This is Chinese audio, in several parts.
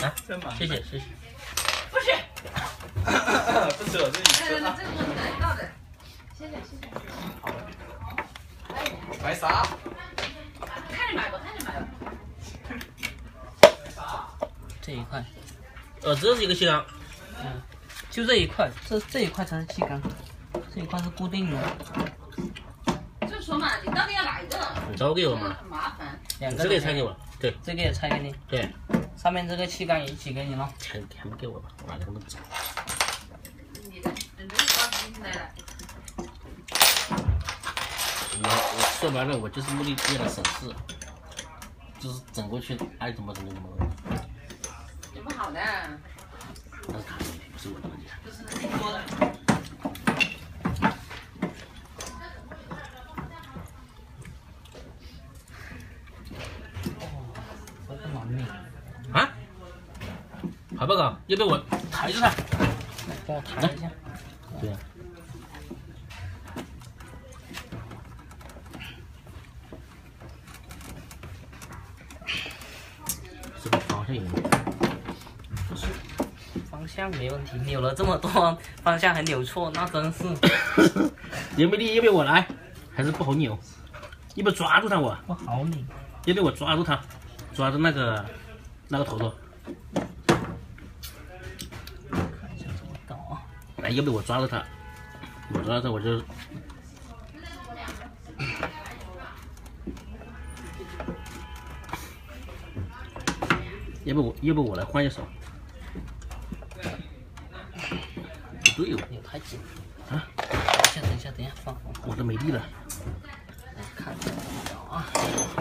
啊，谢谢谢谢。 不是， 不是，这你这个是奶酪的，谢谢谢谢。 买啥？ 看着买吧，看着买吧。 这一块，这是一个气缸，就这一块，这一块才是气缸，这一块是固定的。 就说嘛，你到底要哪一个？ 你找给我嘛？ 很麻烦。 两个。这个也拆给我，对，这个也拆给你，对，上面这个气缸也一起给你了。全部给我吧，我把这个都走。 你的，你这是包进来了。 我说白了，我就是目的为了省事，就是整过去爱怎么整就怎么弄。 有不好的。 那是他的问题，不是我的问题。 这是你说的。 这个蛮美啊！好不好？要不要我抬着它？帮我抬一下。对呀。这个方向有问题。不是，方向没问题，扭了这么多，方向还扭错，那真是。有没有力？要不要我来？还是不好扭？要不要抓住它我？不好扭。要不要我抓住它？抓住那个头头。看一下怎么搞啊！来，要不要我抓住它？我抓住它我就。要不我来换一手？不对哦，扭太紧啊！等一下，放我都没力了。来看怎么搞啊！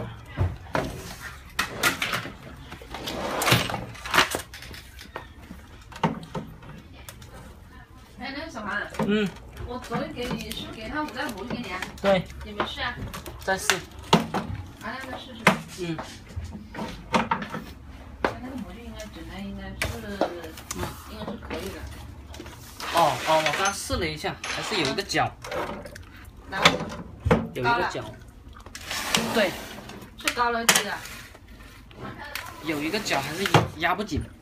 哎，那个小韩。我昨天给他5袋模具给你啊。 对。 有没有试啊？ 再试。 啊，那试试。那个模具应该整的应该是可以的。 我刚试了一下，还是有一个角。 哪个？ 有一个角。对。 是高了低的。 有一个角还是压不紧。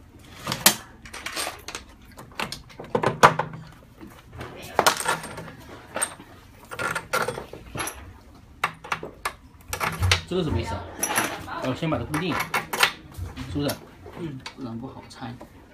这个什么意思啊？我先把它固定，是不是？不然不好拆。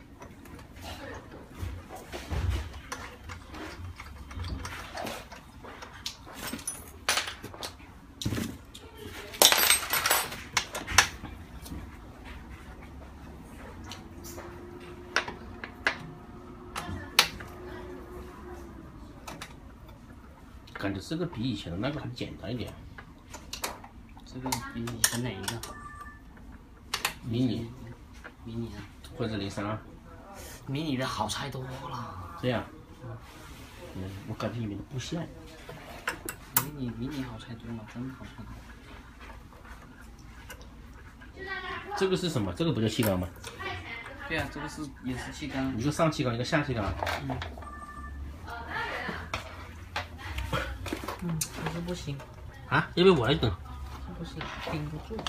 感觉这个比以前的那个还简单一点。这个比以前哪一个？迷你的，或者03。迷你的好拆多了。这样。我感觉里面的布线。迷你好拆多了，真好拆。这个是什么？这个不叫气缸吗？对啊，这个也是气缸。一个上气缸，一个下气缸。可是不行。啊？要不要我来顶？不行，顶不住。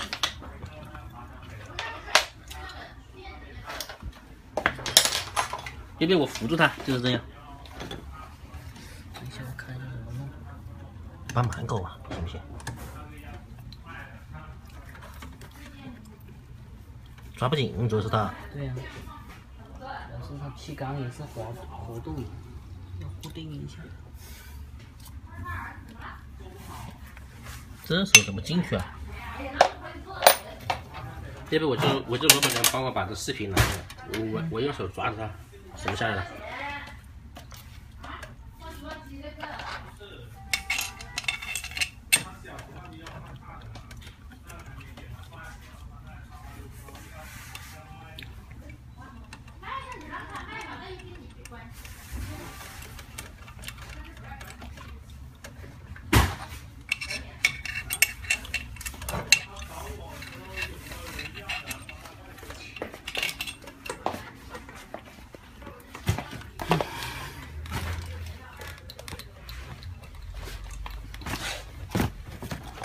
要不要我扶住它？就是这样。等一下，我看一下怎么弄。帮忙够啊，行不行？抓不紧，主要是它。对呀。主要是它气缸也是活动的，要固定一下。这手怎么进去啊？要不我就罗本人帮我把这视频拿下来，我用手抓着它，什么下来了？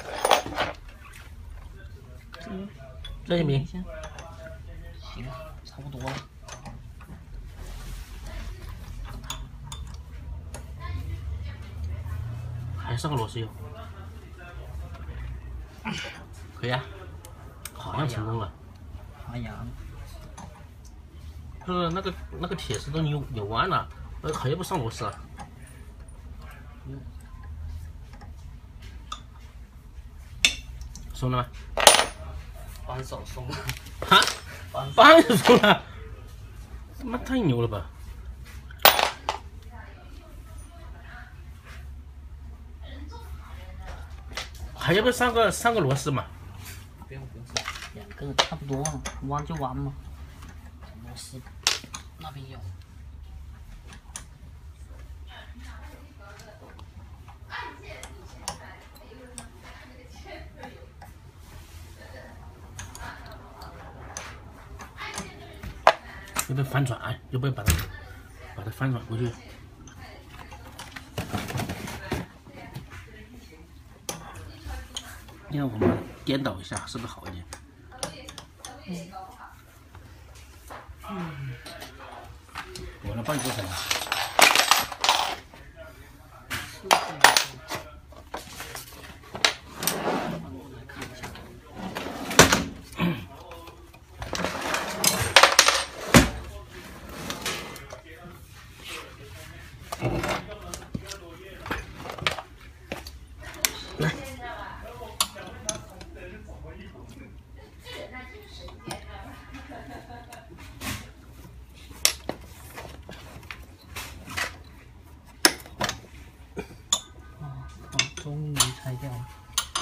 这行不行？行， 差不多了。 还是个螺丝油，可以啊，好像成功了。 发芽。 就是那个铁丝都扭弯了，还要不上螺丝啊？松了吗？ 扳手松了。 哈？扳手松了？他妈太牛了吧！还要不要上个螺丝嘛？ 不用，两个差不多了，弯就弯嘛。螺丝那边有。 要不要翻转？要不要把它翻转过去？你看我们颠倒一下，是不是好一点？我来帮你做什么？来。 终于拆掉了。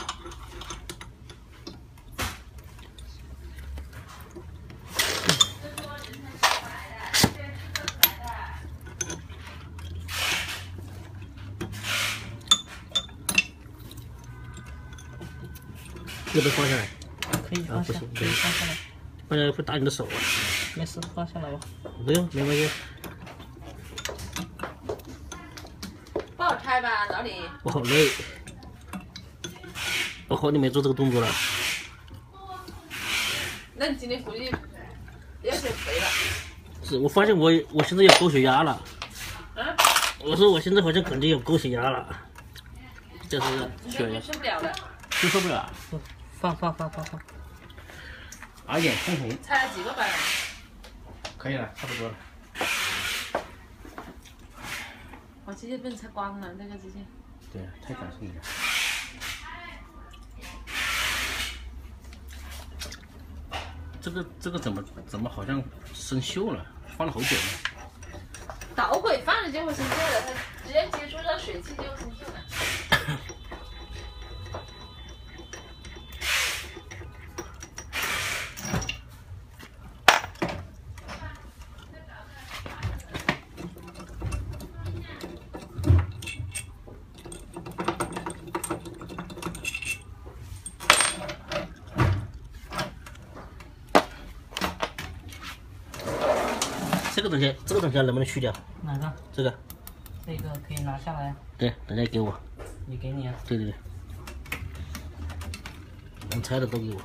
要不要放下来？ 可以放下，可以放下来。 放下来会打你的手啊。 没事，放下来吧。 不用，没关系。 不好拆吧，老李？ 我好累，我好久没做这个动作了。 那你今天估计要减肥了。 是我发现我现在有高血压了。 啊？ 我说我现在好像感觉有高血压了，这是血压。 受不了了。 就受不了。 放。 而且通红。 拆了几个板？ 可以了，差不多了。 我机器被你拆光了，那个机器。 对，太感谢你了。这个怎么好像生锈了？放了好久了。 捣鬼放了就会生锈了，它直接接触到水汽就生锈了。 这个东西能不能去掉？ 哪个？ 这个。 这个可以拿下来。 对，等下给我。 你给你啊？ 对。能拆的都给我。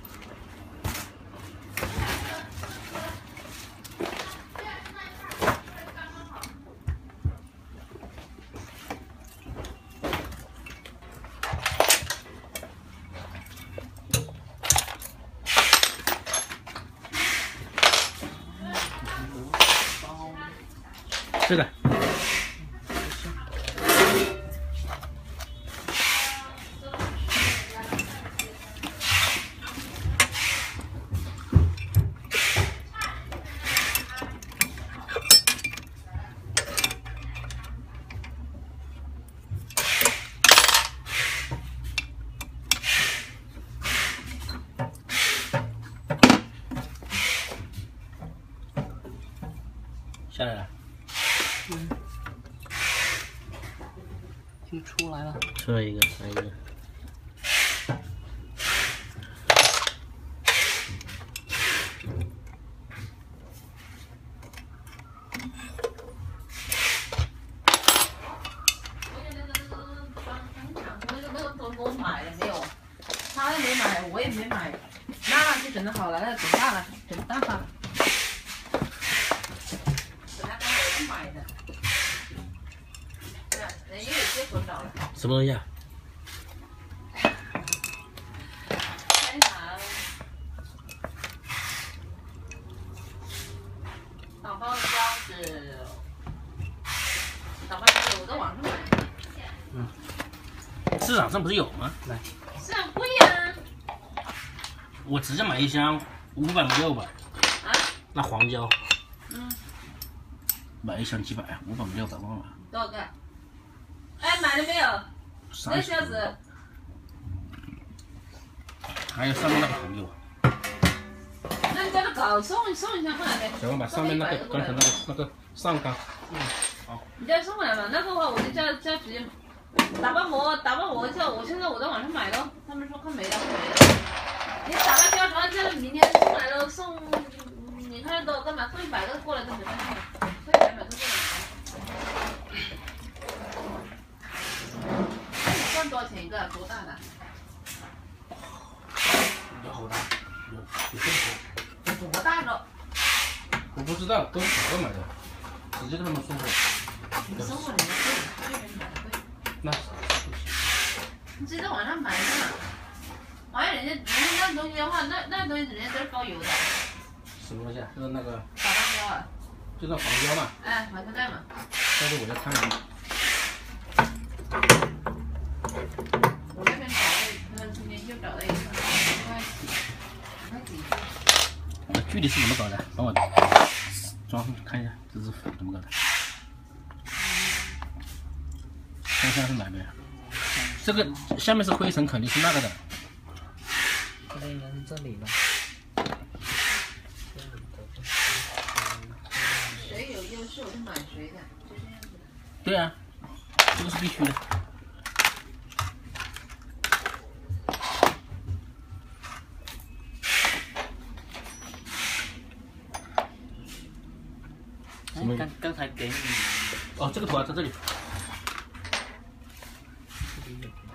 这个。下来了。 就出来了。 出来一个，来一个。 给我买了没有？他也没买，我也没买。那就整的好了，那整大了，整大发了。 买的。对，人家有些不找了。 什么东西啊？ 看一下，打包的胶纸，打包胶纸我在网上买的。 市场上不是有吗？来， 市场贵呀。 我直接买一箱500吗600？ 啊？ 那黄胶。 嗯。 买一箱几百啊？500吗600忘了。 多少个？哎，买了没有？2小时。 还有上面那个红油。 那你叫他搞送一下过来呗。 小王把上面那个刚才那个上缸，好。 你叫他送过来嘛？那个话我就叫直接打包膜叫我现在我在网上买了，他们说快没了。你打包胶主要就是明天送来了送，你看都干嘛送100个过来都没关系，送100个过来。你算多少钱一个？多大的？ 有好大，有这么多大个？ 我不知道，都是好的买的，直接跟他们送货。 你送货人家贵，这边买的贵。 那你直接在网上买的嘛？完了人家那东西的话，那东西人家都是包邮的。 什么东西啊？就是那个打包胶啊。 就那黄胶嘛。 哎，防尘袋嘛。 但是我在看看。 我那边找了，今天又找了一个5块几。 具体是怎么搞的？帮我装看一下，这是怎么搞的？看看是哪个呀？这个下面是灰尘，肯定是那个的。 这个应该是这里吧。 谁有优势我就买谁的，就这样子的。 对啊，这个是必须的。 刚才给你哦，这个图啊，在这里。 这里有。